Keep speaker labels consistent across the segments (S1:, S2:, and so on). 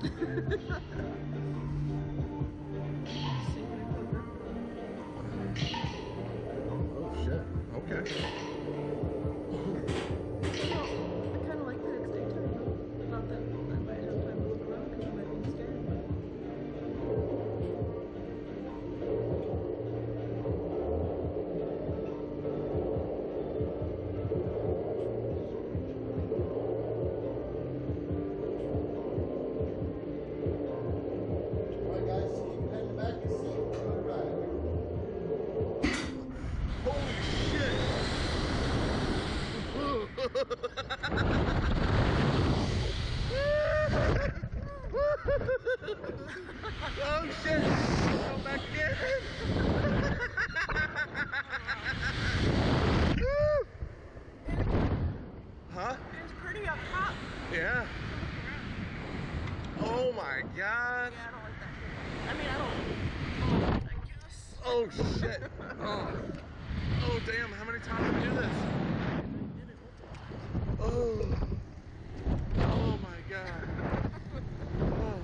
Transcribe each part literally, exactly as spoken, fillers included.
S1: Oh shit. Okay.
S2: I kind of like that it's daytime. Not that I might have time to look around because you might be scared.
S1: Alright guys, keep heading back and see for the ride. Holy shit! Oh shit! Go back again! Huh?
S2: It's pretty up top.
S1: Yeah. Oh my god.
S2: Yeah, I don't like that. I mean, I don't. I guess.
S1: Oh shit. Oh. Oh damn, how many times did we do this? Oh. Oh my god. Oh.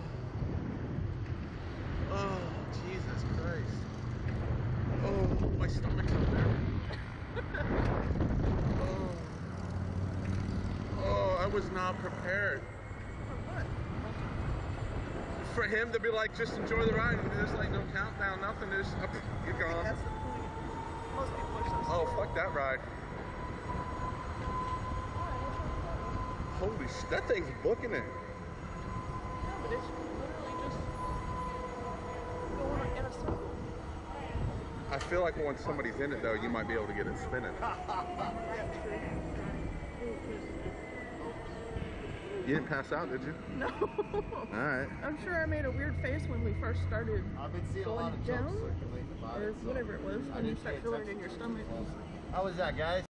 S1: Oh, Jesus Christ. Oh, my stomach's up there. Oh. Oh, I was not prepared. For him to be like, just enjoy the ride, and there's like no countdown, nothing, there's up, you're gone.
S2: That's the point. Most people are so
S1: Oh,
S2: scared.
S1: fuck that ride. Holy shit, that thing's booking it.
S2: Yeah, but it's literally just going in a circle.
S1: I feel like once somebody's in it though, you might be able to get it spinning. You didn't pass out, did you?
S2: No.
S1: Alright.
S2: I'm sure I made a weird face when we first started
S3: I've been seeing a lot of
S2: going
S3: jokes
S2: down,
S3: circulating about
S2: or
S3: it. so
S2: whatever it was,
S3: I
S2: when you
S3: didn't
S2: start
S3: pay
S2: feeling it in
S3: attention
S2: your
S3: too
S2: stomach.
S3: closely. How was that, guys?